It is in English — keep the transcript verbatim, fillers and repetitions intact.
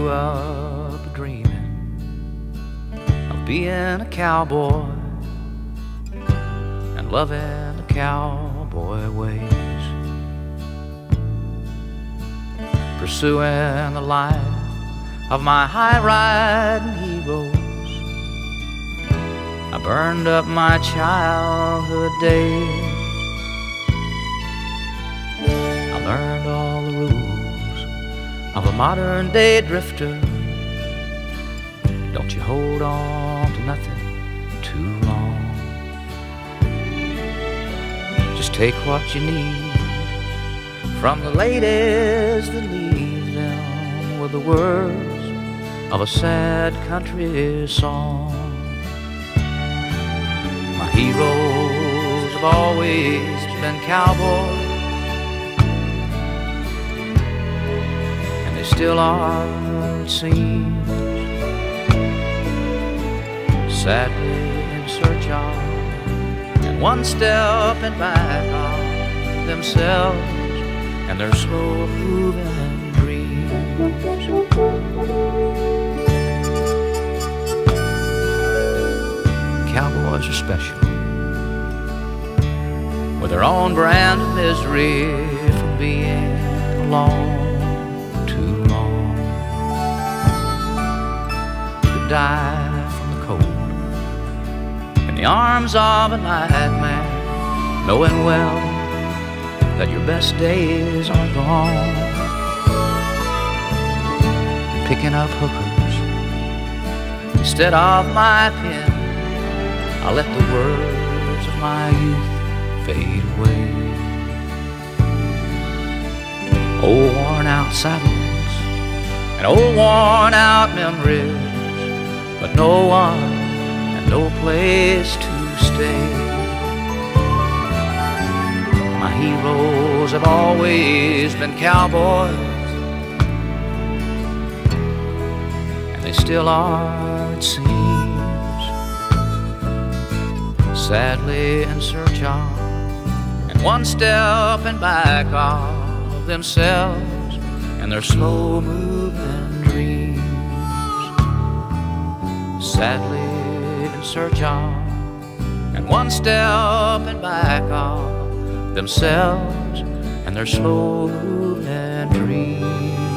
grew up dreaming of being a cowboy and loving the cowboy ways, pursuing the life of my high-riding heroes. I burned up my childhood days. I learned all the rules of a modern-day drifter. Don't you hold on to nothing too long. Just take what you need from the ladies that leave them with the words of a sad country song. My heroes have always been cowboys, and they still are, it seems, sadly in search of, and one step and back of themselves and their slow-moving dreams. Cowboys are special, with their own brand of misery from being alone too long. You could die from the cold in the arms of a nightmare, knowing well that your best days are gone. Picking up hookers instead of my pen, I let the words of my youth fade away. Old worn out saddles and old worn out memories, but no one and no place to stay. My heroes have always been cowboys, and they still are, it seems, sadly in search of, and one step and back of themselves and their slow-moving dreams. Sadly in search of, and one step and back of themselves and their slow-moving dreams.